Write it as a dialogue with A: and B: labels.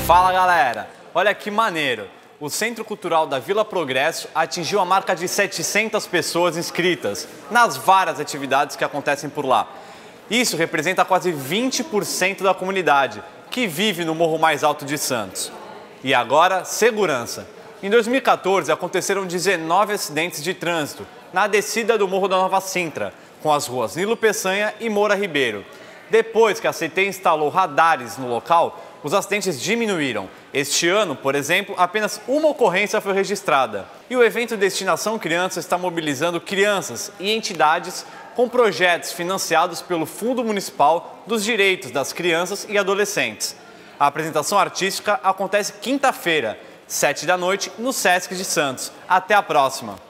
A: Fala galera, olha que maneiro! O Centro Cultural da Vila Progresso atingiu a marca de 700 pessoas inscritas nas várias atividades que acontecem por lá. Isso representa quase 20% da comunidade que vive no morro mais alto de Santos. E agora, segurança. Em 2014 aconteceram 19 acidentes de trânsito na descida do Morro da Nova Sintra, com as ruas Nilo Peçanha e Moura Ribeiro. Depois que a CT instalou radares no local, os acidentes diminuíram. Este ano, por exemplo, apenas uma ocorrência foi registrada. E o evento Destinação Criança está mobilizando crianças e entidades com projetos financiados pelo Fundo Municipal dos Direitos das Crianças e Adolescentes. A apresentação artística acontece quinta-feira, 7 da noite, no Sesc de Santos. Até a próxima!